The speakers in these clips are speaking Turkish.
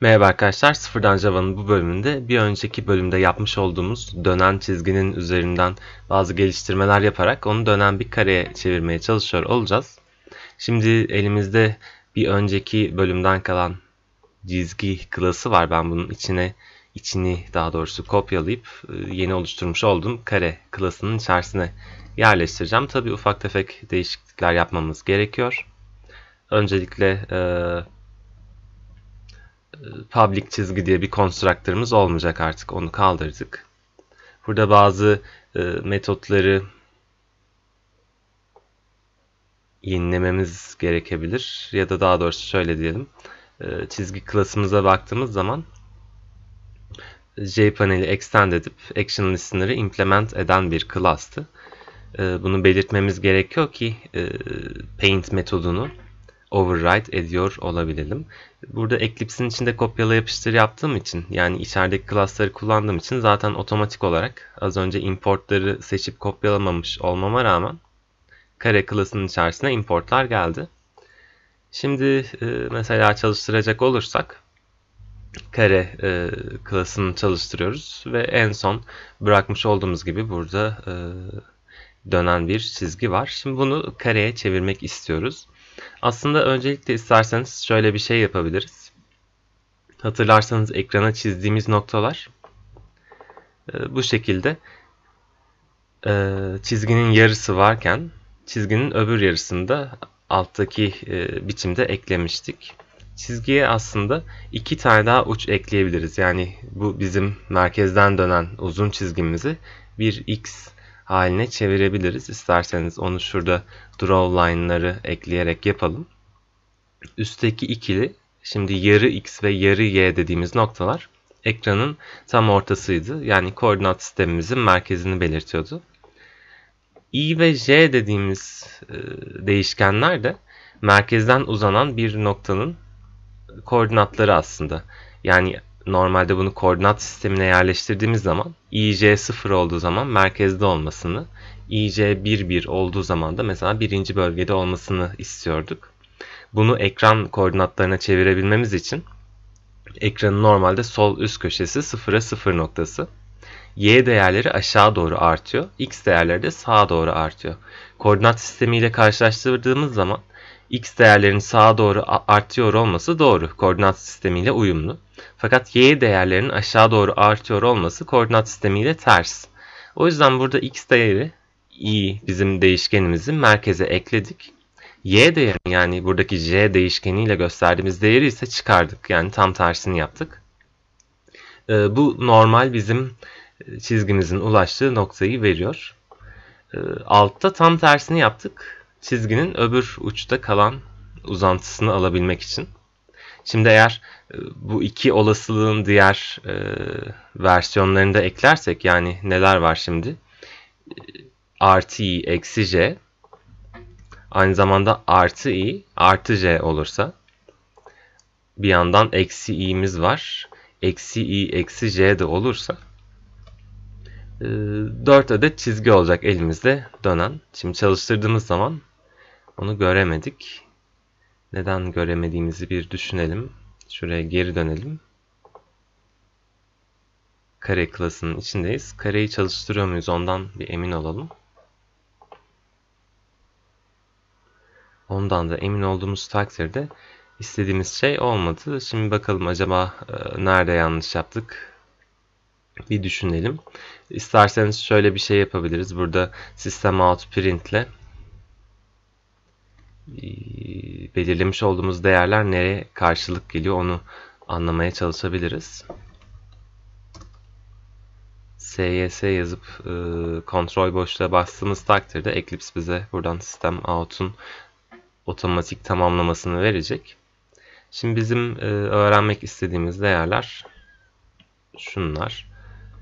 Merhaba arkadaşlar, Sıfırdan Java'nın bu bölümünde bir önceki bölümde yapmış olduğumuz dönen çizginin üzerinden bazı geliştirmeler yaparak onu dönen bir kareye çevirmeye çalışıyor olacağız. Şimdi elimizde bir önceki bölümden kalan çizgi klası var. Ben bunun içini daha doğrusu kopyalayıp yeni oluşturmuş olduğum kare klasının içerisine yerleştireceğim. Tabii ufak tefek değişiklikler yapmamız gerekiyor. Öncelikle public çizgi diye bir constructor'ımız olmayacak artık. Onu kaldırdık. Burada bazı metotları yenilememiz gerekebilir. Ya da daha doğrusu şöyle diyelim. Çizgi klasımıza baktığımız zaman JPanel'i extend edip action listener'ı implement eden bir class'tı. Bunu belirtmemiz gerekiyor ki paint metodunu override ediyor olabilelim. Burada Eclipse'in içinde kopyala yapıştır yaptığım için, yani içerideki class'ları kullandığım için zaten otomatik olarak az önce importları seçip kopyalamamış olmama rağmen kare class'ın içerisine importlar geldi. Şimdi mesela çalıştıracak olursak kare class'ını çalıştırıyoruz ve en son bırakmış olduğumuz gibi burada dönen bir çizgi var. Şimdi bunu kareye çevirmek istiyoruz. Aslında öncelikle isterseniz şöyle bir şey yapabiliriz. Hatırlarsanız ekrana çizdiğimiz noktalar bu şekilde çizginin yarısı varken çizginin öbür yarısını da alttaki biçimde eklemiştik. Çizgiye aslında iki tane daha uç ekleyebiliriz. Yani bu bizim merkezden dönen uzun çizgimizi bir X haline çevirebiliriz. İsterseniz onu şurada draw line'ları ekleyerek yapalım. Üstteki ikili, şimdi yarı X ve yarı Y dediğimiz noktalar ekranın tam ortasıydı. Yani koordinat sistemimizin merkezini belirtiyordu. I ve J dediğimiz değişkenler de merkezden uzanan bir noktanın koordinatları aslında. Yani normalde bunu koordinat sistemine yerleştirdiğimiz zaman IJ 0 olduğu zaman merkezde olmasını, IJ 1 olduğu zaman da mesela birinci bölgede olmasını istiyorduk. Bunu ekran koordinatlarına çevirebilmemiz için ekranın normalde sol üst köşesi 0'a 0 noktası. Y değerleri aşağı doğru artıyor. X değerleri de sağa doğru artıyor. Koordinat sistemiyle karşılaştırdığımız zaman X değerlerinin sağa doğru artıyor olması doğru. Koordinat sistemiyle uyumlu. Fakat Y değerlerinin aşağı doğru artıyor olması koordinat sistemiyle ters. O yüzden burada X değeri i bizim değişkenimizi merkeze ekledik. Y değerini, yani buradaki J değişkeniyle gösterdiğimiz değeri ise çıkardık. Yani tam tersini yaptık. Bu normal bizim çizgimizin ulaştığı noktayı veriyor. Altta tam tersini yaptık. Çizginin öbür uçta kalan uzantısını alabilmek için. Şimdi eğer bu iki olasılığın diğer versiyonlarını da eklersek, yani neler var şimdi? Artı i eksi j, aynı zamanda artı i artı j olursa, bir yandan eksi i'miz var. Eksi i eksi j de olursa 4 adet çizgi olacak elimizde dönen. Şimdi çalıştırdığımız zaman onu göremedik. Neden göremediğimizi bir düşünelim. Şuraya geri dönelim. Kare klasının içindeyiz. Kareyi çalıştırıyor muyuz ondan bir emin olalım. Ondan da emin olduğumuz takdirde istediğimiz şey olmadı. Şimdi bakalım acaba nerede yanlış yaptık? Bir düşünelim. İsterseniz şöyle bir şey yapabiliriz. Burada system out print ile belirlemiş olduğumuz değerler nereye karşılık geliyor onu anlamaya çalışabiliriz. SYS yazıp kontrol boşluğa bastığımız takdirde Eclipse bize buradan system out'un otomatik tamamlamasını verecek. Şimdi bizim öğrenmek istediğimiz değerler şunlar.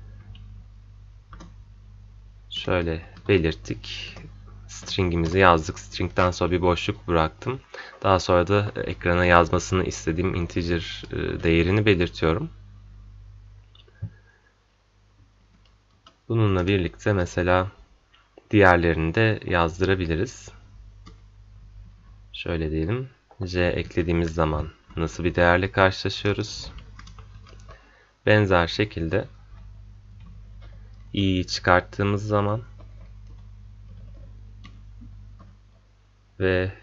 Şöyle belirttik. Stringimizi yazdık. String'den sonra bir boşluk bıraktım. Daha sonra da ekrana yazmasını istediğim integer değerini belirtiyorum. Bununla birlikte mesela diğerlerini de yazdırabiliriz. Şöyle diyelim. J eklediğimiz zaman nasıl bir değerle karşılaşıyoruz? Benzer şekilde i'yi çıkarttığımız zaman ve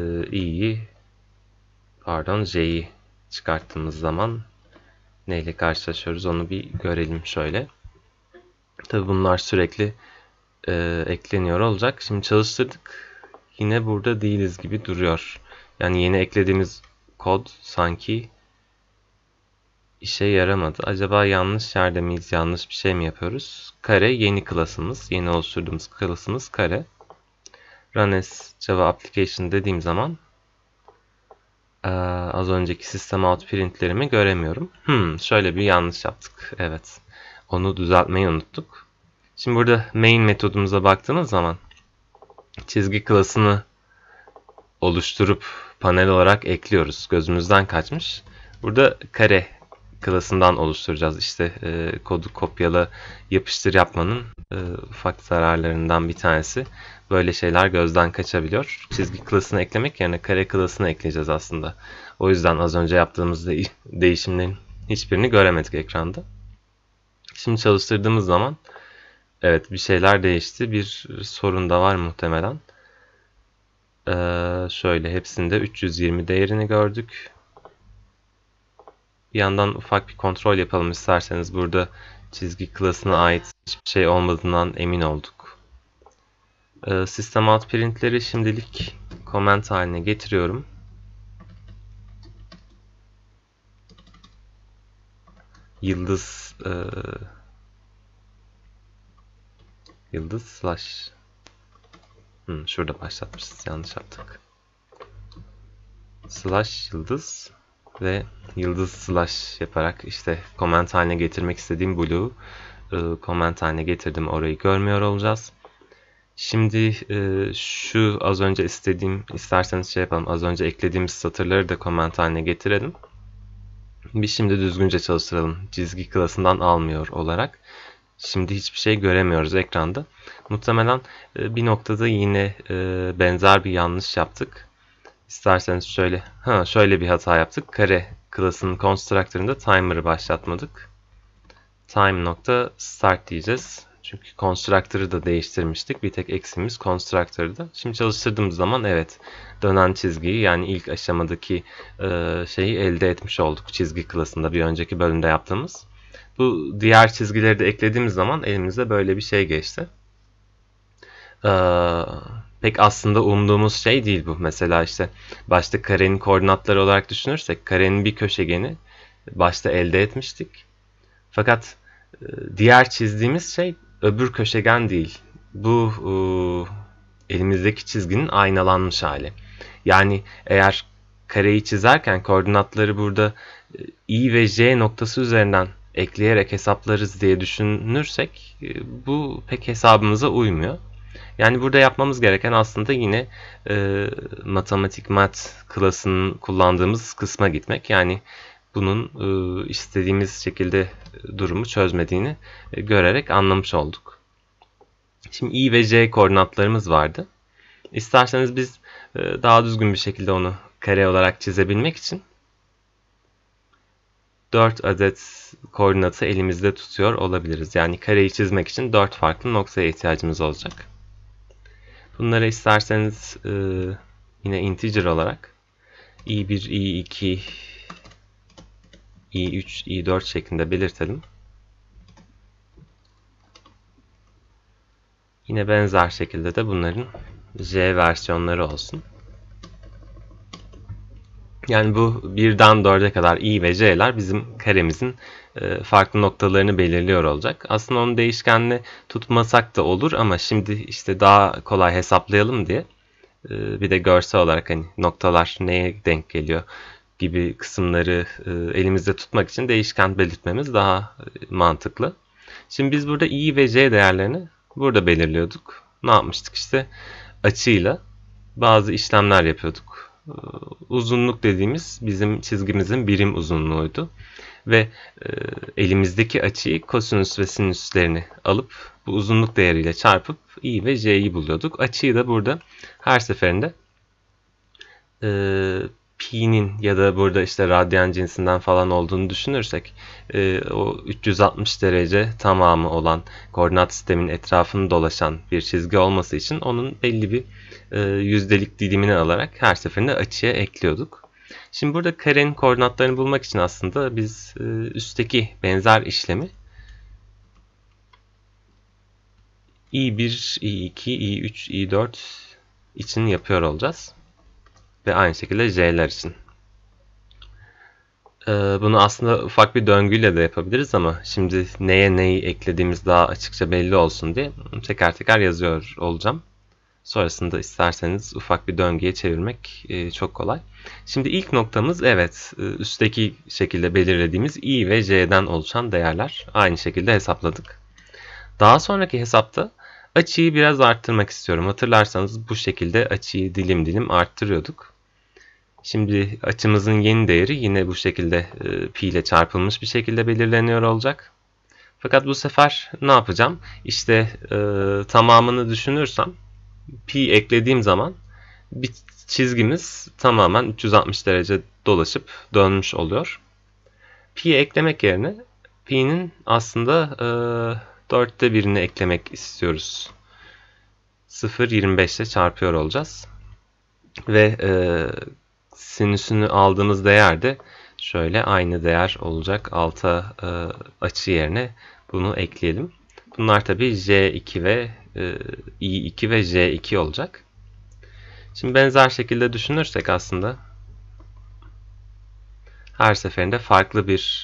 j'yi çıkarttığımız zaman neyle karşılaşıyoruz onu bir görelim şöyle. Tabi bunlar sürekli ekleniyor olacak. Şimdi çalıştırdık. Yine burada değiliz gibi duruyor. Yani yeni eklediğimiz kod sanki işe yaramadı. Acaba yanlış yerde miyiz? Yanlış bir şey mi yapıyoruz? Kare yeni klasımız. Yeni oluşturduğumuz klasımız kare. Run as Java Application dediğim zaman az önceki system out printlerimi göremiyorum. Şöyle bir yanlış yaptık. Evet. Onu düzeltmeyi unuttuk. Şimdi burada main metodumuza baktığınız zaman çizgi klasını oluşturup panel olarak ekliyoruz. Gözümüzden kaçmış. Burada kare klasından oluşturacağız. İşte kodu kopyala yapıştır yapmanın ufak zararlarından bir tanesi. Böyle şeyler gözden kaçabiliyor. Çizgi klasını eklemek yerine kare klasını ekleyeceğiz aslında. O yüzden az önce yaptığımız değişimlerin hiçbirini göremedik ekranda. Şimdi çalıştırdığımız zaman evet bir şeyler değişti. Bir sorun da var muhtemelen. Şöyle hepsinde 320 değerini gördük. Bir yandan ufak bir kontrol yapalım isterseniz. Burada çizgi klasına ait hiçbir şey olmadığından emin olduk. System out printleri şimdilik comment haline getiriyorum. Yıldız slash şurada başlatmışız. Yanlış yaptık. Slash yıldız ve yıldız slash yaparak işte comment haline getirmek istediğim blue'u comment haline getirdim. Orayı görmüyor olacağız. Şimdi şu az önce isterseniz şey yapalım. Az önce eklediğimiz satırları da comment haline getirelim. Bir şimdi düzgünce çalıştıralım. Çizgi klasından almıyor olarak. Şimdi hiçbir şey göremiyoruz ekranda. Muhtemelen bir noktada yine benzer bir yanlış yaptık. İsterseniz şöyle bir hata yaptık. Kare klasının constructor'ında timer'ı başlatmadık. Time.start diyeceğiz. Çünkü constructor'ı da değiştirmiştik. Bir tek eksimiz constructor'da. Şimdi çalıştırdığımız zaman evet dönen çizgiyi yani ilk aşamadaki şeyi elde etmiş olduk çizgi klasında bir önceki bölümde yaptığımız. Bu diğer çizgileri de eklediğimiz zaman elimizde böyle bir şey geçti. Pek aslında umduğumuz şey değil bu. Mesela işte başta karenin koordinatları olarak düşünürsek karenin bir köşegeni başta elde etmiştik. Fakat diğer çizdiğimiz şey öbür köşegen değil. Bu elimizdeki çizginin aynalanmış hali. Yani eğer kareyi çizerken koordinatları burada i ve j noktası üzerinden ekleyerek hesaplarız diye düşünürsek bu pek hesabımıza uymuyor. Yani burada yapmamız gereken aslında yine matematik mat klasının kullandığımız kısma gitmek. Yani bunun istediğimiz şekilde durumu çözmediğini görerek anlamış olduk. Şimdi i ve j koordinatlarımız vardı. İsterseniz biz daha düzgün bir şekilde onu kare olarak çizebilmek için 4 adet koordinatı elimizde tutuyor olabiliriz. Yani kareyi çizmek için 4 farklı noktaya ihtiyacımız olacak. Bunları isterseniz yine integer olarak i1, i2, i3, i4 şeklinde belirtelim. Yine benzer şekilde de bunların j versiyonları olsun. Yani bu 1'den 4'e kadar i ve j'ler bizim karemizin farklı noktalarını belirliyor olacak. Aslında onu değişkenle tutmasak da olur ama şimdi işte daha kolay hesaplayalım diye bir de görsel olarak hani noktalar neye denk geliyor gibi kısımları elimizde tutmak için değişken belirtmemiz daha mantıklı. Şimdi biz burada i ve j değerlerini burada belirliyorduk. Ne yapmıştık işte açıyla bazı işlemler yapıyorduk. Uzunluk dediğimiz bizim çizgimizin birim uzunluğuydu. Ve elimizdeki açıyı kosinüs ve sinüslerini alıp bu uzunluk değeriyle çarpıp i ve j'yi buluyorduk. Açıyı da burada her seferinde pi'nin ya da burada işte radyan cinsinden falan olduğunu düşünürsek o 360 derece tamamı olan koordinat sistemin etrafını dolaşan bir çizgi olması için onun belli bir yüzdelik dilimini alarak her seferinde açıya ekliyorduk. Şimdi burada karenin koordinatlarını bulmak için aslında biz üstteki benzer işlemi i1, i2, i3, i4 için yapıyor olacağız. Ve aynı şekilde j'ler için. Bunu aslında ufak bir döngüyle de yapabiliriz ama şimdi neye neyi eklediğimiz daha açıkça belli olsun diye teker teker yazıyor olacağım. Sonrasında isterseniz ufak bir döngüye çevirmek çok kolay. Şimdi ilk noktamız evet üstteki şekilde belirlediğimiz i ve j'den oluşan değerler. Aynı şekilde hesapladık. Daha sonraki hesapta açıyı biraz arttırmak istiyorum. Hatırlarsanız bu şekilde açıyı dilim dilim arttırıyorduk. Şimdi açımızın yeni değeri yine bu şekilde pi ile çarpılmış bir şekilde belirleniyor olacak. Fakat bu sefer ne yapacağım? İşte tamamını düşünürsem pi eklediğim zaman bir çizgimiz tamamen 360 derece dolaşıp dönmüş oluyor. Pi eklemek yerine pi'nin aslında 4'te 1'ini eklemek istiyoruz. 0,25 ile çarpıyor olacağız. Ve sinüsünü aldığımız değer de şöyle aynı değer olacak. Alta açı yerine bunu ekleyelim. Bunlar tabi J2 ve I2 ve J2 olacak. Şimdi benzer şekilde düşünürsek aslında her seferinde farklı bir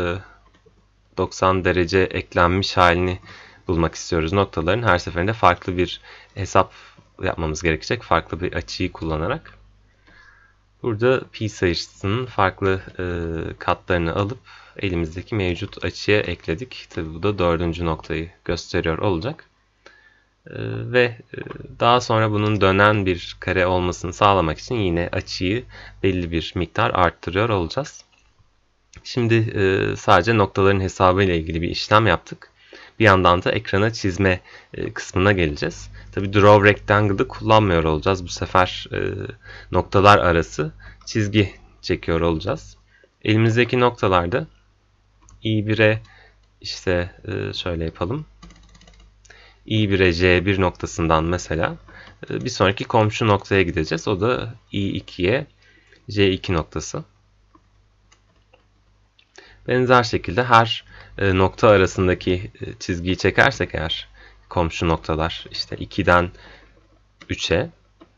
90 derece eklenmiş halini bulmak istiyoruz. Noktaların her seferinde farklı bir hesap yapmamız gerekecek. Farklı bir açıyı kullanarak. Burada pi sayısının farklı katlarını alıp elimizdeki mevcut açıya ekledik. Tabi bu da dördüncü noktayı gösteriyor olacak. Ve daha sonra bunun dönen bir kare olmasını sağlamak için yine açıyı belli bir miktar arttırıyor olacağız. Şimdi sadece noktaların hesabı ile ilgili bir işlem yaptık. Bir yandan da ekrana çizme kısmına geleceğiz. Tabi Draw Rectangle'ı kullanmıyor olacağız. Bu sefer noktalar arası çizgi çekiyor olacağız. Elimizdeki noktalarda i1'e işte şöyle yapalım. i1'e j1 noktasından mesela bir sonraki komşu noktaya gideceğiz. O da i2'ye j2 noktası. Benzer şekilde her nokta arasındaki çizgiyi çekersek eğer komşu noktalar işte 2'den 3'e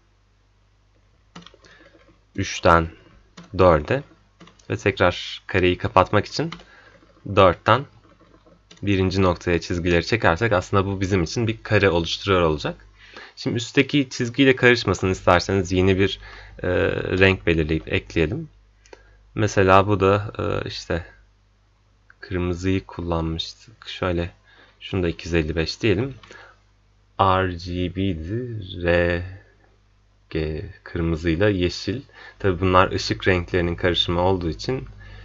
3'ten 4'e ve tekrar kareyi kapatmak için 4'ten birinci noktaya çizgileri çekersek aslında bu bizim için bir kare oluşturuyor olacak. Şimdi üstteki çizgiyle karışmasın isterseniz yeni bir renk belirleyip ekleyelim. Mesela bu da işte kırmızıyı kullanmıştık. Şöyle şunu da 255 diyelim. RGB'di. RG kırmızıyla yeşil. Tabi bunlar ışık renklerinin karışımı olduğu için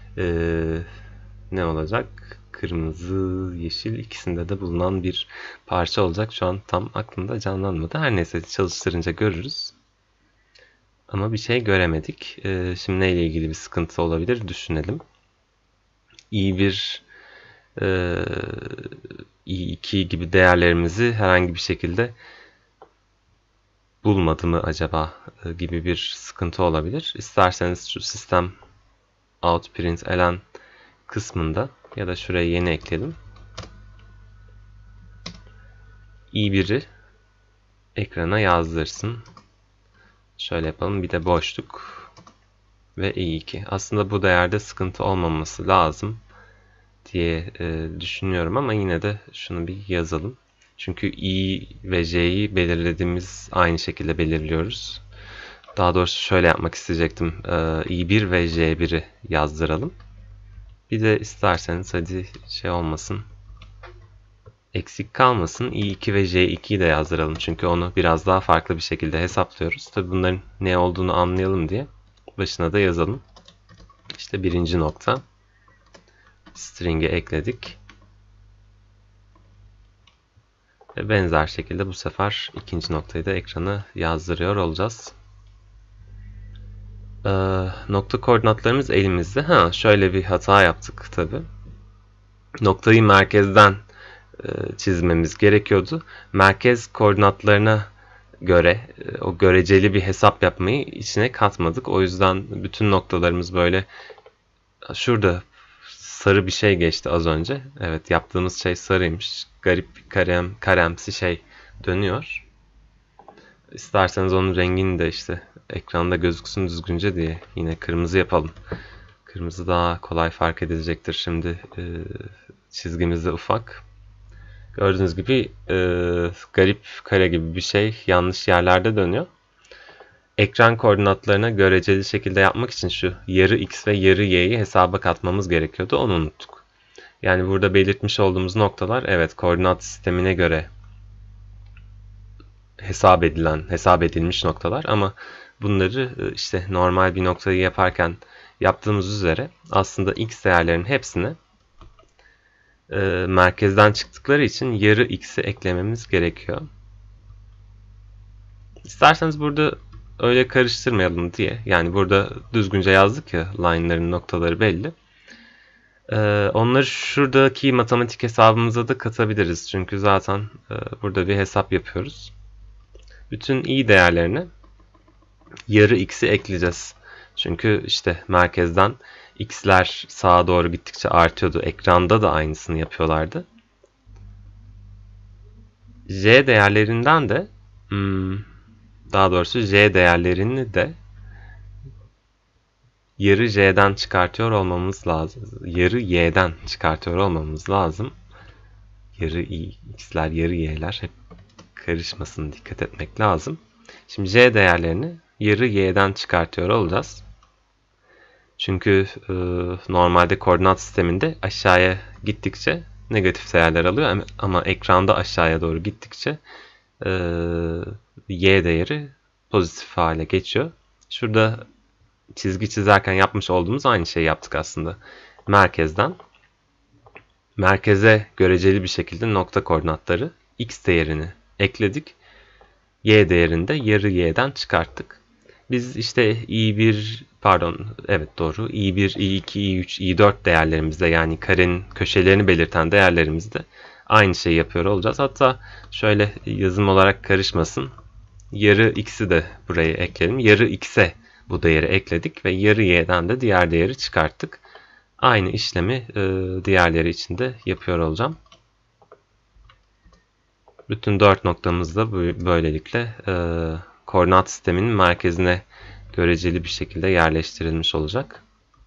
ne olacak? Kırmızı, yeşil ikisinde de bulunan bir parça olacak. Şu an tam aklımda canlanmadı. Her neyse çalıştırınca görürüz. Ama bir şey göremedik. Şimdi neyle ilgili bir sıkıntı olabilir? Düşünelim. i1 i2 gibi değerlerimizi herhangi bir şekilde bulmadı mı acaba gibi bir sıkıntı olabilir. İsterseniz şu sistem out println kısmında ya da şuraya yeni ekledim. i1'i ekrana yazdırsın. Şöyle yapalım. Bir de boşluk ve i2. Aslında bu değerde sıkıntı olmaması lazım diye düşünüyorum ama yine de şunu bir yazalım. Çünkü i ve j'yi belirlediğimiz aynı şekilde belirliyoruz. Daha doğrusu şöyle yapmak isteyecektim. i1 ve j1'i yazdıralım. Bir de isterseniz hadi şey olmasın. Eksik kalmasın. i2 ve j2'yi de yazdıralım. Çünkü onu biraz daha farklı bir şekilde hesaplıyoruz. Tabi bunların ne olduğunu anlayalım diye başına da yazalım. İşte birinci nokta. String'e ekledik. Ve benzer şekilde bu sefer ikinci noktayı da ekrana yazdırıyor olacağız. Nokta koordinatlarımız elimizde. Şöyle bir hata yaptık tabi. Noktayı merkezden çizmemiz gerekiyordu. Merkez koordinatlarına göre o göreceli bir hesap yapmayı içine katmadık. O yüzden bütün noktalarımız böyle, şurada sarı bir şey geçti az önce. Evet, yaptığımız şey sarıymış. Garip bir karemsi şey dönüyor. İsterseniz onun rengini de işte ekranda gözüksün düzgünce diye yine kırmızı yapalım. Kırmızı daha kolay fark edilecektir. Şimdi çizgimiz de ufak. Gördüğünüz gibi garip kare gibi bir şey yanlış yerlerde dönüyor. Ekran koordinatlarına göreceli şekilde yapmak için şu yarı x ve yarı y'yi hesaba katmamız gerekiyordu. Onu unuttuk. Yani burada belirtmiş olduğumuz noktalar, evet, koordinat sistemine göre hesap edilmiş noktalar, ama bunları işte normal bir noktayı yaparken yaptığımız üzere aslında x değerlerinin hepsini merkezden çıktıkları için yarı x'i eklememiz gerekiyor. İsterseniz burada öyle karıştırmayalım diye, yani burada düzgünce yazdık ya, line'ların noktaları belli. Onları şuradaki matematik hesabımıza da katabiliriz. Çünkü zaten burada bir hesap yapıyoruz. Bütün i değerlerine yarı x'i ekleyeceğiz. Çünkü işte merkezden x'ler sağa doğru gittikçe artıyordu. Ekranda da aynısını yapıyorlardı. J değerlerinden de daha doğrusu j değerlerini de yarı j'den çıkartıyor olmamız lazım. Yarı y'den çıkartıyor olmamız lazım. Yarı x'ler, yarı y'ler hep karışmasın, dikkat etmek lazım. Şimdi j değerlerini yarı y'den çıkartıyor olacağız. Çünkü normalde koordinat sisteminde aşağıya gittikçe negatif değerler alıyor, ama ekranda aşağıya doğru gittikçe y değeri pozitif hale geçiyor. Şurada çizgi çizerken yapmış olduğumuz aynı şeyi yaptık aslında. Merkeze göreceli bir şekilde nokta koordinatları x değerini ekledik. Y değerini de yarı y'den çıkarttık. Biz işte i1, i1, i2, i3, i4 değerlerimizde, yani karenin köşelerini belirten değerlerimizde aynı şeyi yapıyor olacağız. Hatta şöyle yazım olarak karışmasın, yarı x'i de buraya ekleyelim. Yarı x'e bu değeri ekledik ve yarı y'den de diğer değeri çıkarttık. Aynı işlemi diğerleri için de yapıyor olacağım. Bütün 4 noktamız da böylelikle koordinat sisteminin merkezine göreceli bir şekilde yerleştirilmiş olacak.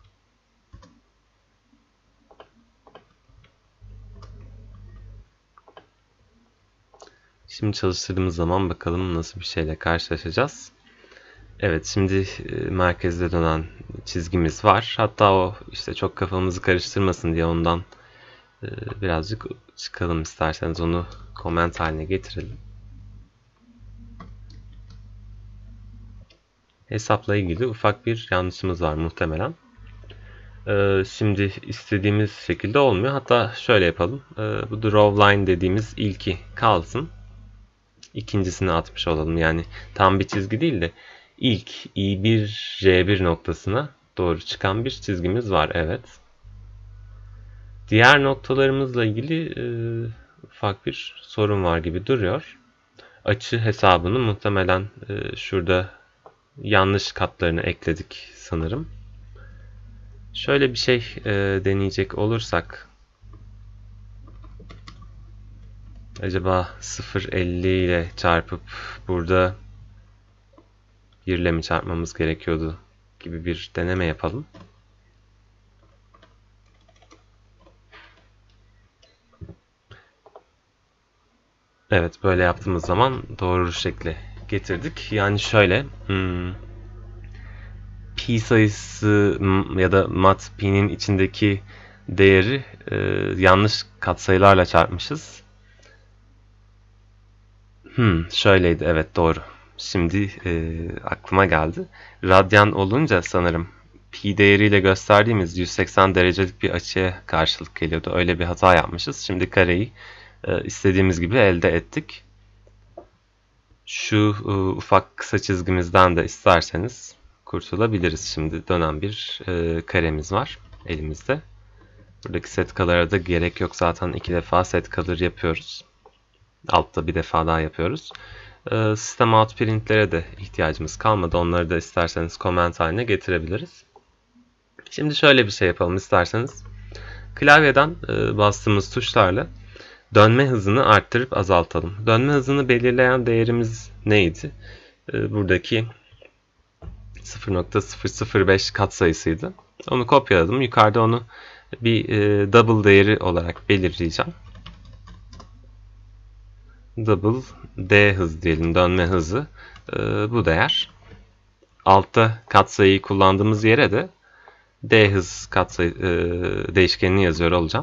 Şimdi çalıştırdığımız zaman bakalım nasıl bir şeyle karşılaşacağız. Evet, şimdi merkezde dönen çizgimiz var. Hatta o işte çok kafamızı karıştırmasın diye ondan birazcık çıkalım, isterseniz onu comment haline getirelim. Hesapla ilgili ufak bir yanlışımız var muhtemelen. Şimdi istediğimiz şekilde olmuyor. Hatta şöyle yapalım. Bu draw line dediğimiz ilki kalsın. İkincisini atmış olalım. Yani tam bir çizgi değil de ilk i1 j1 noktasına doğru çıkan bir çizgimiz var. Evet. Diğer noktalarımızla ilgili ufak bir sorun var gibi duruyor. Açı hesabını muhtemelen şurada yanlış katlarını ekledik sanırım. Şöyle bir şey deneyecek olursak, acaba 0,50 ile çarpıp burada 1 ile mi çarpmamız gerekiyordu gibi bir deneme yapalım. Evet, böyle yaptığımız zaman doğru şekle getirdik. Yani şöyle, pi sayısı ya da mat pi'nin içindeki değeri yanlış katsayılarla çarpmışız. Şöyleydi, evet, doğru. Şimdi aklıma geldi. Radyan olunca sanırım pi değeriyle gösterdiğimiz 180 derecelik bir açıya karşılık geliyordu. Öyle bir hata yapmışız. Şimdi kareyi istediğimiz gibi elde ettik. Şu ufak kısa çizgimizden de isterseniz kurtulabiliriz. Şimdi dönen bir karemiz var elimizde. Buradaki set color'a da gerek yok. Zaten 2 defa set color yapıyoruz. Altta bir defa daha yapıyoruz. System out printlere de ihtiyacımız kalmadı. Onları da isterseniz comment haline getirebiliriz. Şimdi şöyle bir şey yapalım isterseniz. Klavyeden bastığımız tuşlarla dönme hızını arttırıp azaltalım. Dönme hızını belirleyen değerimiz neydi? Buradaki 0.005 katsayısıydı. Onu kopyaladım. Yukarıda onu bir double değeri olarak belirleyeceğim. Double D hız diyelim, dönme hızı. Bu değer. Altta katsayıyı kullandığımız yere de D hız katsayı değişkenini yazıyor olacağım.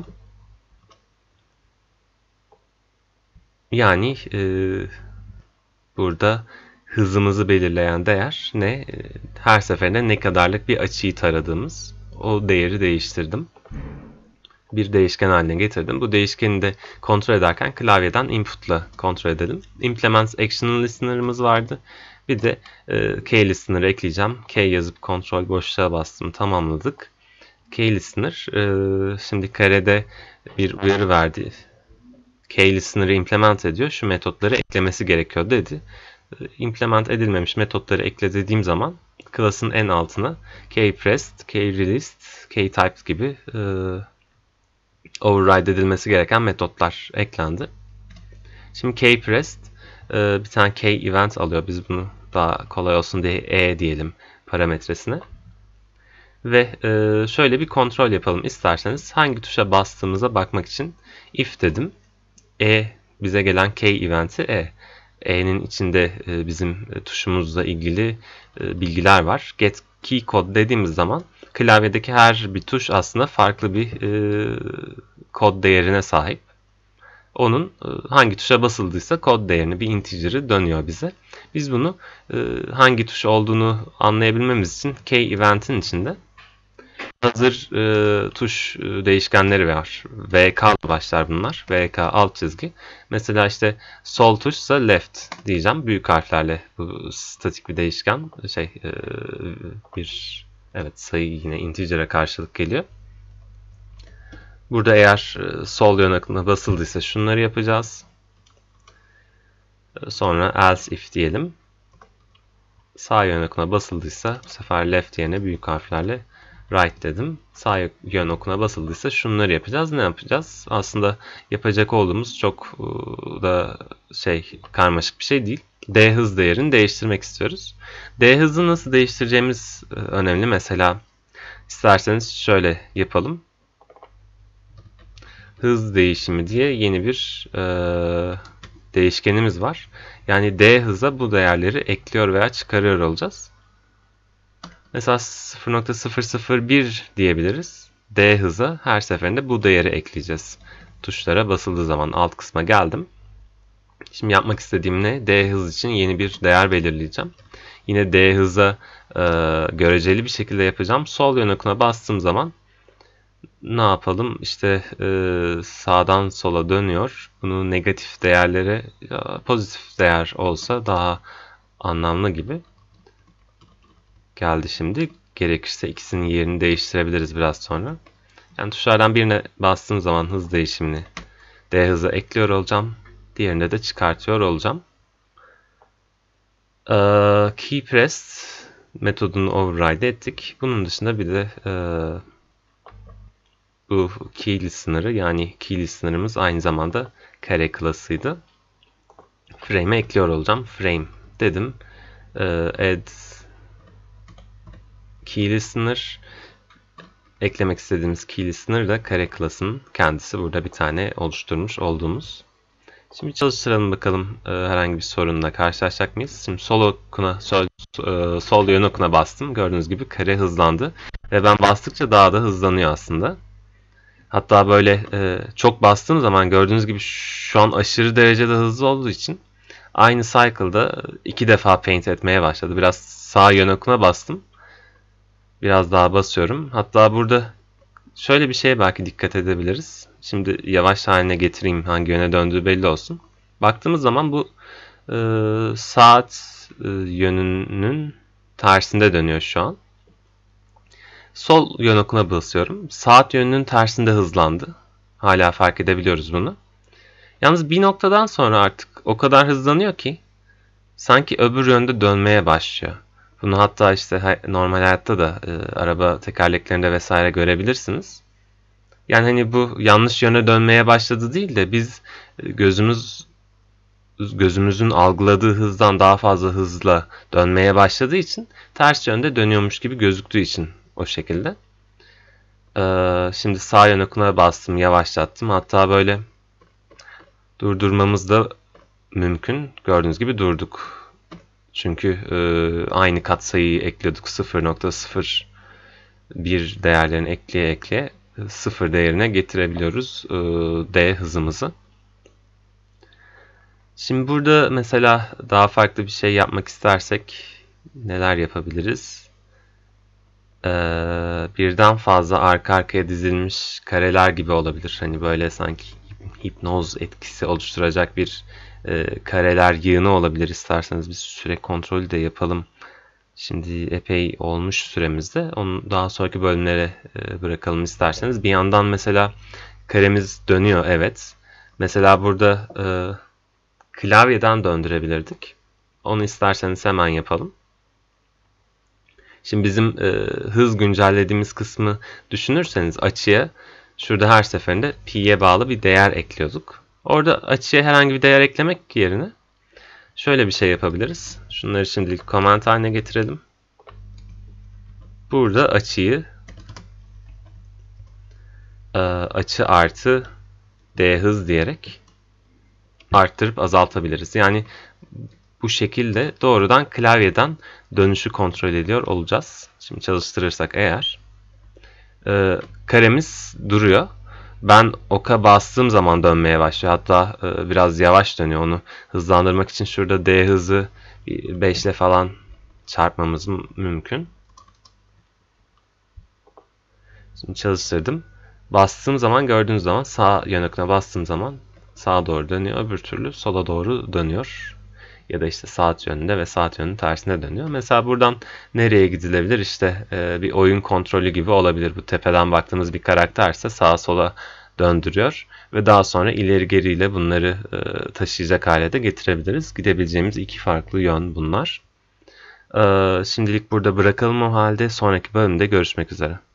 Yani burada hızımızı belirleyen değer ne? Her seferinde ne kadarlık bir açıyı taradığımız. O değeri değiştirdim. Bir değişken haline getirdim. Bu değişkeni de kontrol ederken klavyeden input'la kontrol edelim. Implement action listener'ımız vardı. Bir de key listener'ı ekleyeceğim. Key yazıp kontrol boşluğa bastım. Tamamladık. Key listener şimdi karede bir uyarı verdi. Key listener'ı implement ediyor. Şu metotları eklemesi gerekiyor dedi. Implement edilmemiş metotları ekle dediğim zaman class'ın en altına key pressed, key released, key typed gibi override edilmesi gereken metotlar eklendi. Şimdi key pressed bir tane key event alıyor. Biz bunu daha kolay olsun diye e diyelim parametresine. Ve şöyle bir kontrol yapalım isterseniz. Hangi tuşa bastığımıza bakmak için if dedim. Bize gelen key event'i e. E'nin içinde bizim tuşumuzla ilgili bilgiler var. Get key code dediğimiz zaman klavyedeki her bir tuş aslında farklı bir kod değerine sahip. Onun hangi tuşa basıldıysa kod değerini, bir integer'ı dönüyor bize. Biz bunu hangi tuş olduğunu anlayabilmemiz için key event'in içinde hazır tuş değişkenleri var. VK başlar bunlar. VK alt çizgi. Mesela işte sol tuşsa left diyeceğim. Büyük harflerle bu statik bir değişken. Evet, sayı yine integer'e karşılık geliyor. Burada eğer sol yön akımına basıldıysa şunları yapacağız. Sonra else if diyelim. Sağ yön okuna basıldıysa bu sefer left yerine büyük harflerle right dedim. Sağ yön okuna basıldıysa şunları yapacağız. Ne yapacağız? Aslında yapacak olduğumuz çok da karmaşık bir şey değil. D hız değerini değiştirmek istiyoruz. D hızı nasıl değiştireceğimiz önemli. Mesela isterseniz şöyle yapalım. Hız değişimi diye yeni bir değişkenimiz var. Yani D hıza bu değerleri ekliyor veya çıkarıyor olacağız. Mesela 0.001 diyebiliriz. D hıza her seferinde bu değeri ekleyeceğiz. Tuşlara basıldığı zaman alt kısma geldim. Şimdi yapmak istediğim ne? D hız için yeni bir değer belirleyeceğim. Yine D hıza göreceli bir şekilde yapacağım. Sol yön okuna bastığım zaman ne yapalım? İşte sağdan sola dönüyor. Bunu negatif değerlere pozitif değer olsa daha anlamlı gibi geldi şimdi. Gerekirse ikisinin yerini değiştirebiliriz biraz sonra. Yani tuşlardan birine bastığım zaman hız değişimini D hıza ekliyor olacağım. Diğerinde de çıkartıyor olacağım. Key pressed metodunu override ettik. Bunun dışında bir de bu key listener'ı, yani key listener'ımız aynı zamanda kare klasıydı. Frame'e ekliyor olacağım. Frame dedim. Add key listener. Eklemek istediğimiz key listener da kare klasının kendisi. Burada bir tane oluşturmuş olduğumuz. Şimdi çalıştıralım bakalım herhangi bir sorunla karşılaşacak mıyız? Şimdi sol yön okuna bastım. Gördüğünüz gibi kare hızlandı. Ve ben bastıkça daha da hızlanıyor aslında. Hatta böyle çok bastığım zaman gördüğünüz gibi şu an aşırı derecede hızlı olduğu için aynı cycle'da 2 defa paint etmeye başladı. Biraz sağ yön okuna bastım. Biraz daha basıyorum. Hatta burada şöyle bir şeye belki dikkat edebiliriz. Şimdi yavaş haline getireyim, hangi yöne döndüğü belli olsun. Baktığımız zaman bu saat yönünün tersinde dönüyor şu an. Sol yön okuna basıyorum. Saat yönünün tersinde hızlandı. Hala fark edebiliyoruz bunu. Yalnız bir noktadan sonra artık o kadar hızlanıyor ki sanki öbür yönde dönmeye başlıyor. Bunu hatta işte normal hayatta da araba tekerleklerinde vesaire görebilirsiniz. Yani hani bu yanlış yöne dönmeye başladı değil de biz gözümüzün algıladığı hızdan daha fazla hızla dönmeye başladığı için ters yönde dönüyormuş gibi gözüktüğü için o şekilde. Şimdi sağ yön okuna bastım, yavaşlattım. Hatta böyle durdurmamız da mümkün. Gördüğünüz gibi durduk. Çünkü aynı katsayıyı ekliyorduk. 0.01 değerlerini ekleye 0 değerine getirebiliyoruz D hızımızı. Şimdi burada mesela daha farklı bir şey yapmak istersek neler yapabiliriz? Birden fazla arka arkaya dizilmiş kareler gibi olabilir. Hani böyle sanki hipnoz etkisi oluşturacak bir kareler yığını olabilir. İsterseniz bir süre kontrolü de yapalım. Şimdi epey olmuş süremizde. Onu daha sonraki bölümlere bırakalım isterseniz. Bir yandan mesela karemiz dönüyor, evet. Mesela burada klavyeden döndürebilirdik. Onu isterseniz hemen yapalım. Şimdi bizim hız güncellediğimiz kısmı düşünürseniz açıya şurada her seferinde pi'ye bağlı bir değer ekliyorduk. Orada açıya herhangi bir değer eklemek yerine şöyle bir şey yapabiliriz. Şunları şimdilik comment haline getirelim. Burada açıyı açı artı d hız diyerek arttırıp azaltabiliriz. Yani bu şekilde doğrudan klavyeden dönüşü kontrol ediyor olacağız. Şimdi çalıştırırsak eğer karemiz duruyor. Ben oka bastığım zaman dönmeye başlıyor. Hatta biraz yavaş dönüyor. Onu hızlandırmak için şurada D hızı 5 ile falan çarpmamız mümkün. Şimdi çalıştırdım. Bastığım zaman gördüğünüz zaman sağ yön okuna bastığım zaman sağa doğru dönüyor. Öbür türlü sola doğru dönüyor. Ya da işte saat yönünde ve saat yönünün tersine dönüyor. Mesela buradan nereye gidilebilir? İşte bir oyun kontrolü gibi olabilir. Bu tepeden baktığımız bir karakterse sağa sola döndürüyor. Ve daha sonra ileri geriyle bunları taşıyacak hale de getirebiliriz. Gidebileceğimiz iki farklı yön bunlar. Şimdilik burada bırakalım o halde. Sonraki bölümde görüşmek üzere.